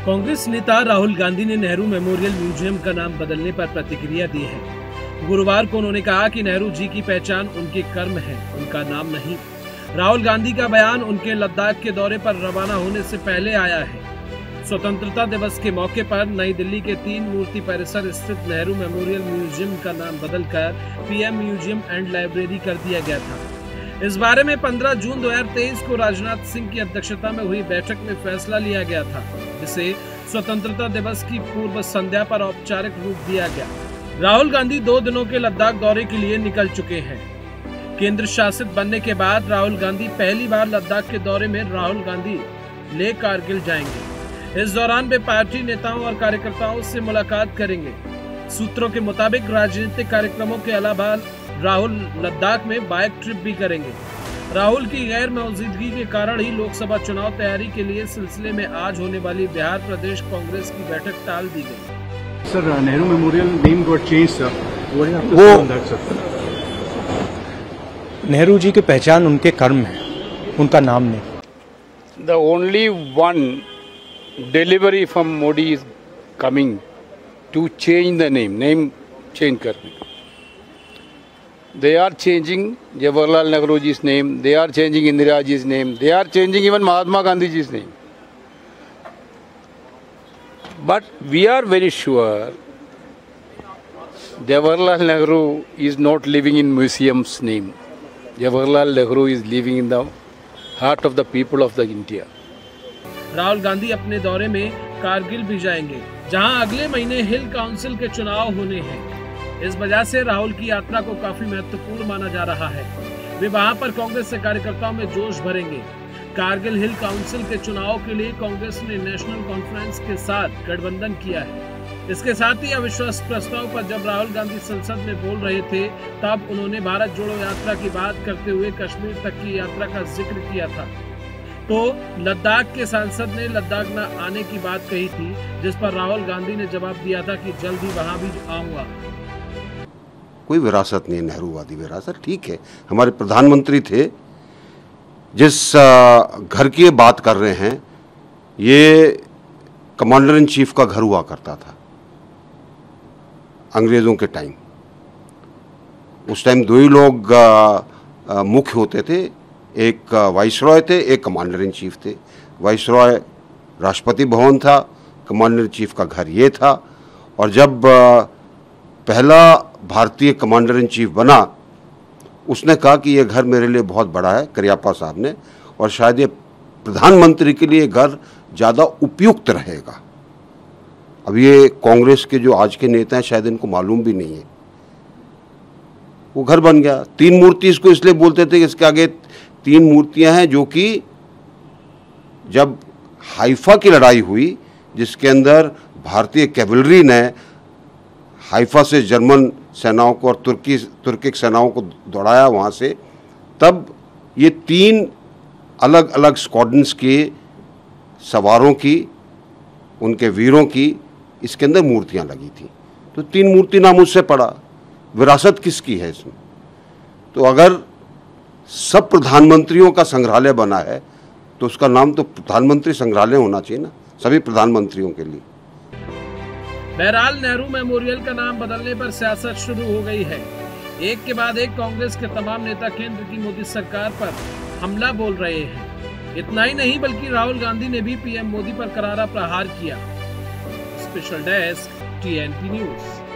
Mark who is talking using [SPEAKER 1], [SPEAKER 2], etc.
[SPEAKER 1] कांग्रेस नेता राहुल गांधी ने Nehru memorial museum का नाम बदलने पर प्रतिक्रिया दी है। गुरुवार को उन्होंने कहा कि नेहरू जी की पहचान उनके कर्म है, उनका नाम नहीं। राहुल गांधी का बयान उनके लद्दाख के दौरे पर रवाना होने से पहले आया है। स्वतंत्रता दिवस के मौके पर नई दिल्ली के 3 मूर्ति परिसर स्थित नेहरू मेमोरियल म्यूजियम का नाम बदलकर पीएम म्यूजियम एंड लाइब्रेरी कर दिया गया था। इस बारे में 15 जून 2023 को राजनाथ सिंह की अध्यक्षता में हुई बैठक में फैसला लिया गया था, जिसे स्वतंत्रता दिवस की पूर्व संध्या पर औपचारिक रूप दिया गया। राहुल गांधी 2 दिनों के लद्दाख दौरे के लिए निकल चुके हैं। केंद्र शासित बनने के बाद राहुल गांधी पहली बार लद्दाख के दौरे में राहुल गांधी लेह कारगिल जाएंगे। इस दौरान वे पार्टी नेताओं और कार्यकर्ताओं से मुलाकात करेंगे। सूत्रों के मुताबिक राजनीतिक कार्यक्रमों के अलावा राहुल लद्दाख में बाइक ट्रिप भी करेंगे। राहुल की गैर मौजूदगी के कारण ही लोकसभा चुनाव तैयारी के लिए सिलसिले में आज होने वाली बिहार प्रदेश कांग्रेस की बैठक टाल दी गई।
[SPEAKER 2] Sir, Nehru memorial name got change sir,
[SPEAKER 3] Nehru ji की पहचान उनके कर्म है, उनका नाम नहीं।
[SPEAKER 4] The only one delivery from Modi is coming to change the name change करने। They are changing Jawaharlal Nehru ji's name, they are changing Indira ji's name, they are changing even Mahatma Gandhi ji's name. But we are very sure Jawaharlal Nehru is not living in museum's name. Jawaharlal Nehru is living in the heart of the people of the India.
[SPEAKER 1] Rahul Gandhi अपने दौरे में कारगिल भी जाएंगे, जहां अगले महीने हिल council के चुनाव होने हैं। इस वजह से राहुल की यात्रा को काफी महत्वपूर्ण माना जा रहा है। वे वहां पर कांग्रेस के कार्यकर्ताओं में जोश भरेंगे। कारगिल हिल काउंसिल के चुनाव के लिए कांग्रेस ने नेशनल कॉन्फ्रेंस के साथ गठबंधन किया है। इसके साथ ही अविश्वास प्रस्ताव पर जब राहुल गांधी संसद में बोल रहे थे, तब उन्होंने भारत जोड़ो यात्रा की बात करते हुए कश्मीर तक की यात्रा का जिक्र किया था। तो लद्दाख के सांसद ने लद्दाख न आने की बात कही थी, जिस पर राहुल गांधी ने जवाब दिया था कि जल्द ही वहां भी आऊंगा।
[SPEAKER 5] कोई विरासत नहीं, नेहरूवादी विरासत ठीक है। हमारे प्रधानमंत्री थे, जिस घर की बात कर रहे हैं, ये कमांडर इन चीफ का घर हुआ करता था अंग्रेज़ों के टाइम। उस टाइम 2 ही लोग मुख्य होते थे, एक वाइसरॉय थे, एक कमांडर इन चीफ थे। वाइसरॉय राष्ट्रपति भवन था, कमांडर इन चीफ का घर ये था। और जब पहला भारतीय कमांडर इन चीफ बना, उसने कहा कि ये घर मेरे लिए बहुत बड़ा है, करियप्पा साहब ने, और शायद ये प्रधानमंत्री के लिए घर ज़्यादा उपयुक्त रहेगा। अब ये कांग्रेस के जो आज के नेता हैं, शायद इनको मालूम भी नहीं है। वो घर बन गया। 3 मूर्ति इसको इसलिए बोलते थे कि इसके आगे 3 मूर्तियां हैं, जो कि जब हाइफा की लड़ाई हुई, जिसके अंदर भारतीय कैवलरी ने हाइफा से जर्मन सेनाओं को और तुर्किक सेनाओं को दौड़ाया वहाँ से, तब ये 3 अलग अलग स्क्वाड्रन्स के सवारों की, उनके वीरों की इसके अंदर मूर्तियाँ लगी थी। तो 3 मूर्ति नाम उससे पड़ा। विरासत किसकी है इसमें? तो अगर सब प्रधानमंत्रियों का संग्रहालय बना है, तो उसका नाम तो प्रधानमंत्री संग्रहालय होना चाहिए ना, सभी प्रधानमंत्रियों के लिए।
[SPEAKER 1] बहरहाल नेहरू मेमोरियल का नाम बदलने पर सियासत शुरू हो गई है। एक के बाद एक कांग्रेस के तमाम नेता केंद्र की मोदी सरकार पर हमला बोल रहे हैं। इतना ही नहीं, बल्कि राहुल गांधी ने भी पीएम मोदी पर करारा प्रहार किया। Special desk, TNP news.